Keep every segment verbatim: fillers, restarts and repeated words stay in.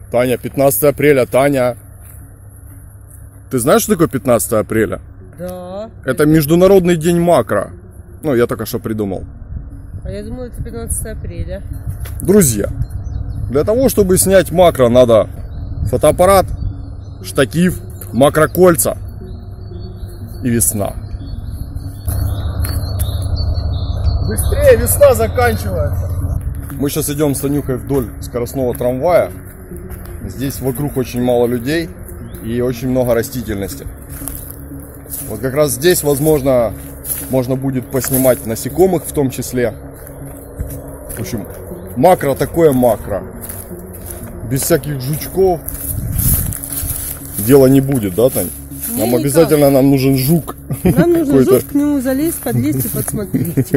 Таня, пятнадцатое апреля, Таня. Ты знаешь, что такое пятнадцатое апреля? Да. Это Международный день макро. Ну, я только что придумал. А я думала, это пятнадцатое апреля. Друзья, для того, чтобы снять макро, надо фотоаппарат, штатив, макрокольца и весна. Быстрее, весна заканчивается. Мы сейчас идем с Танюхой вдоль скоростного трамвая. Здесь вокруг очень мало людей и очень много растительности. Вот как раз здесь, возможно, можно будет поснимать насекомых в том числе. В общем, макро такое макро. Без всяких жучков дело не будет, да, Тань? Не, нам никак. Обязательно нам нужен жук. Нам нужен жук, к нему залезть, подлезть и подсмотреть.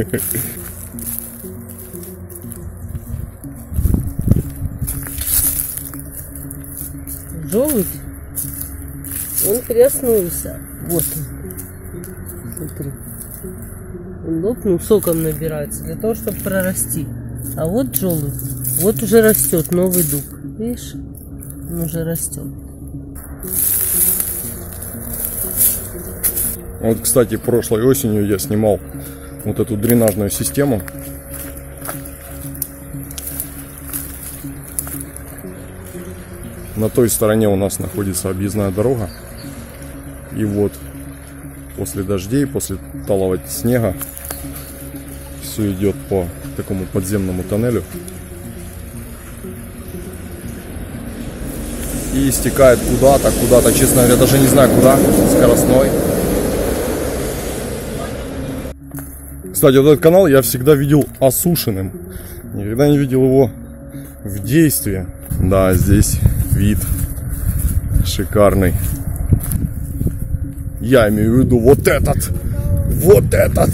Желудь, он проснулся. Вот он. Смотри. Он лопнул, соком набирается для того, чтобы прорасти. А вот желудь. Вот уже растет новый дуб. Видишь? Он уже растет. Вот, кстати, прошлой осенью я снимал вот эту дренажную систему. На той стороне у нас находится объездная дорога. И вот после дождей, после талого снега все идет по такому подземному тоннелю. И стекает куда-то, куда-то, честно говоря, даже не знаю куда, скоростной. Кстати, вот этот канал я всегда видел осушенным. Никогда не видел его в действии. Да, здесь вид шикарный. Я имею в виду вот этот. Вот этот.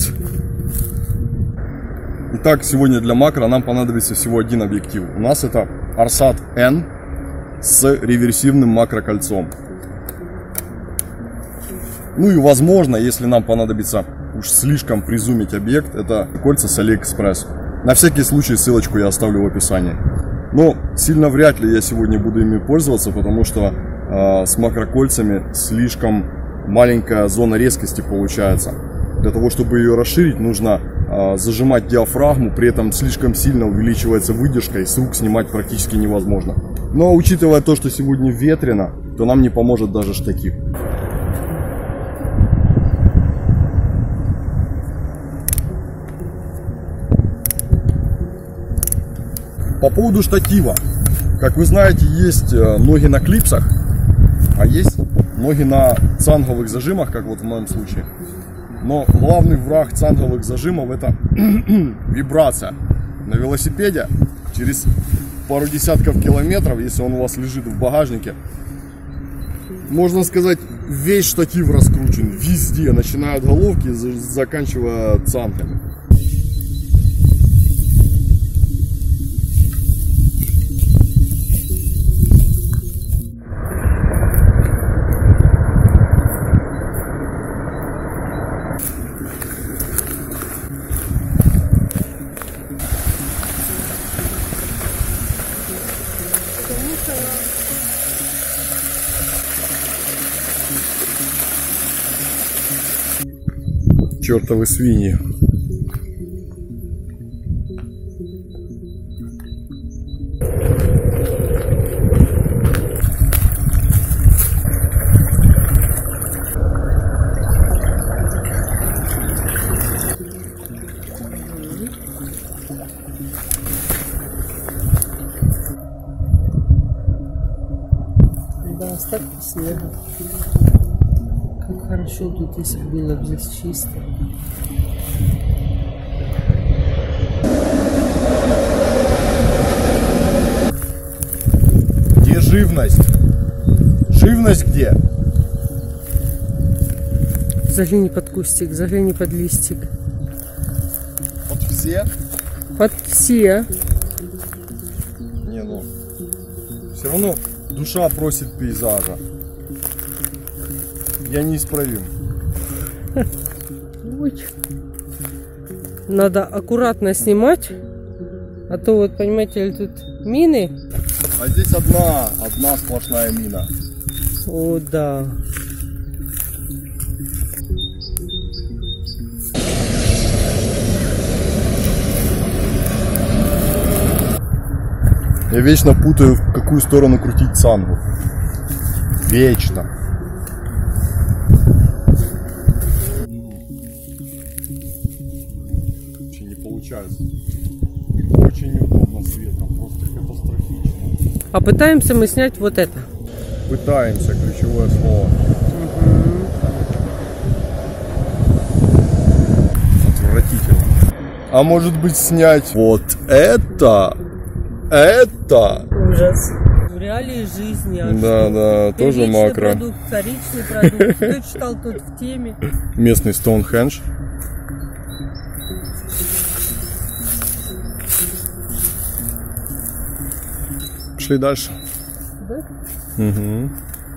Итак, сегодня для макро нам понадобится всего один объектив. У нас это Арсат Н с реверсивным макрокольцом. Ну и возможно, если нам понадобится уж слишком призумить объект, это кольца с Алиэкспресс. На всякий случай ссылочку я оставлю в описании. Но сильно вряд ли я сегодня буду ими пользоваться, потому что э, с макрокольцами слишком маленькая зона резкости получается. Для того, чтобы ее расширить, нужно э, зажимать диафрагму, при этом слишком сильно увеличивается выдержка, и с рук снимать практически невозможно. Но учитывая то, что сегодня ветрено, то нам не поможет даже штатив. По поводу штатива. Как вы знаете, есть ноги на клипсах, а есть ноги на цанговых зажимах, как вот в моем случае. Но главный враг цанговых зажимов — это вибрация. На велосипеде через пару десятков километров, если он у вас лежит в багажнике, можно сказать, весь штатив раскручен везде, начиная от головки, заканчивая цангами. Чертовы свиньи. Да, остатки снега. Как хорошо тут, если было бы здесь чисто. Где живность? Живность где? Загляни под кустик, загляни под листик. Вот все? Под все. Не, ну, все равно душа просит пейзажа. Я неисправим. Ой. Надо аккуратно снимать, а то вот, понимаете, тут мины А здесь одна, одна сплошная мина. О, да. Я вечно путаю, в какую сторону крутить цангу. Вечно. Вообще не получается. Очень неудобно с ветром, просто катастрофично. А пытаемся мы снять вот это. Пытаемся, ключевое слово. Угу. Отвратительно. А может быть снять вот это? Это? Ужас. В реалии жизни. А да, да, тоже макро. Продукт, вторичный продукт. Кто читал тут в теме? Местный Стоунхендж. Пошли дальше. Да? Угу.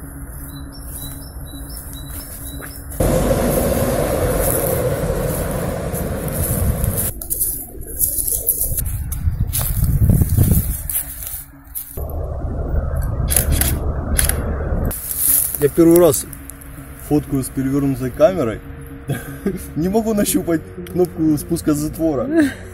Я первый раз фоткаю с перевернутой камерой. Не могу нащупать кнопку спуска затвора.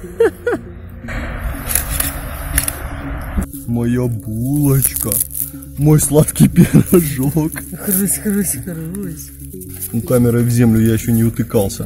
Моя булочка. Мой сладкий пирожок. Хрусь, хрусь, хрусь. У камеры в землю я еще не утыкался.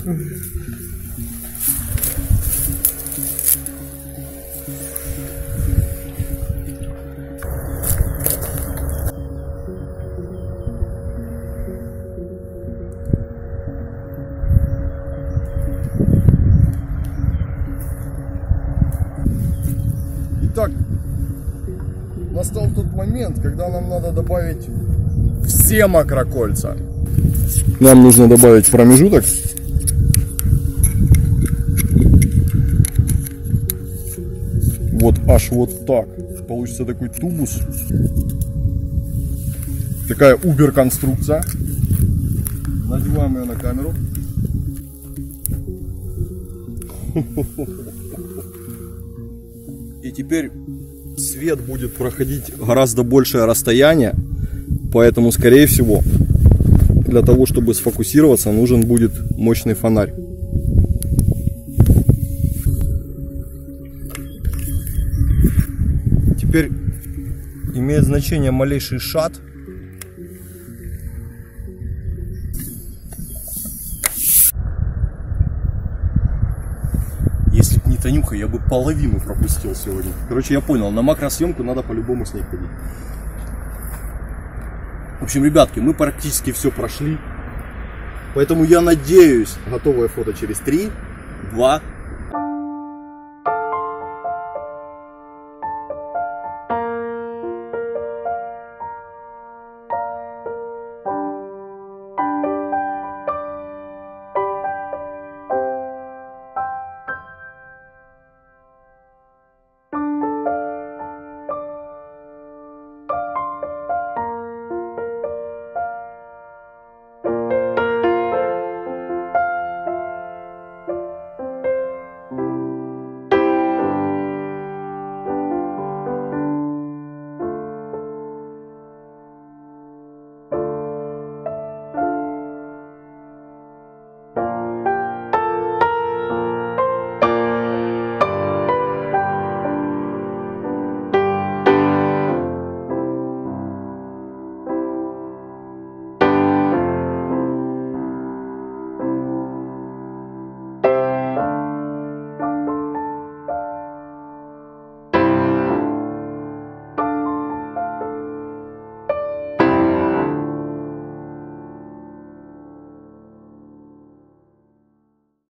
Итак, настал тот момент, когда нам надо добавить все макрокольца. Нам нужно добавить промежуток. Вот аж вот так. Получится такой тубус. Такая убер конструкция. Надеваем ее на камеру. И теперь свет будет проходить гораздо большее расстояние, поэтому, скорее всего, для того, чтобы сфокусироваться, нужен будет мощный фонарь. Теперь имеет значение малейший шат. Если бы не Танюха, я бы половину пропустил сегодня. Короче, я понял, на макросъемку надо по-любому с ней ходить. В общем, ребятки, мы практически все прошли. Поэтому я надеюсь, готовое фото через три, два,